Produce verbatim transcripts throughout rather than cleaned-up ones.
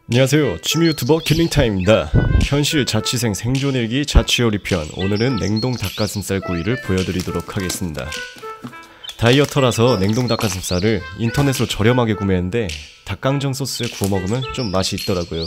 안녕하세요. 취미 유튜버 킬링타임입니다. 현실 자취생 생존일기 자취요리 편. 오늘은 냉동 닭가슴살 구이를 보여드리도록 하겠습니다. 다이어터라서 냉동 닭가슴살을 인터넷으로 저렴하게 구매했는데 닭강정 소스에 구워 먹으면 좀 맛이 있더라고요.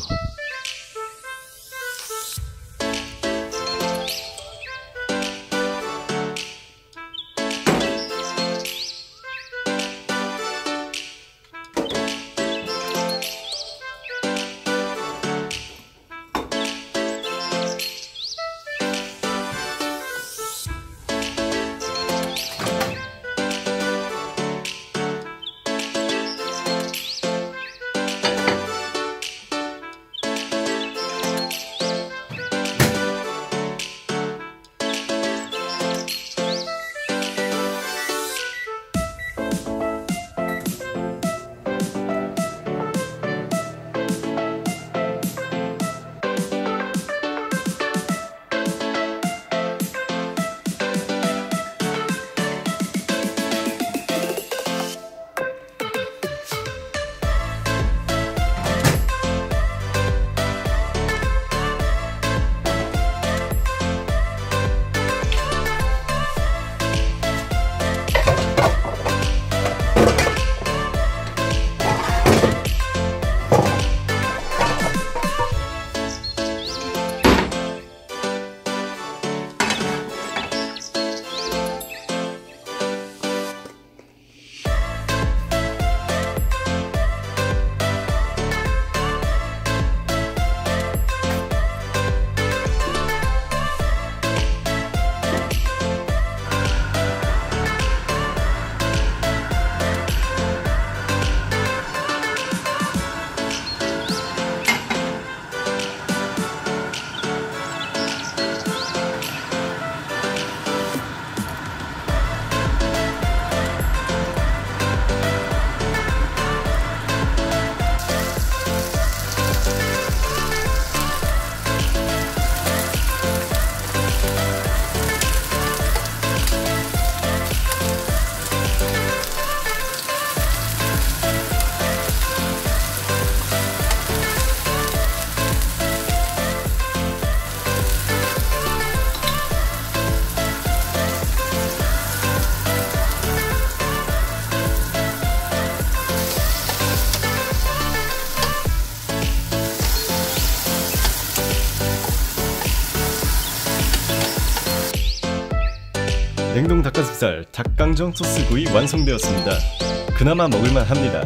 냉동 닭가슴살 닭강정 소스구이 완성되었습니다. 그나마 먹을만 합니다.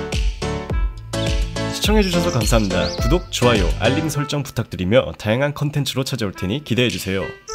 시청해주셔서 감사합니다. 구독, 좋아요, 알림 설정 부탁드리며 다양한 컨텐츠로 찾아올 테니 기대해주세요.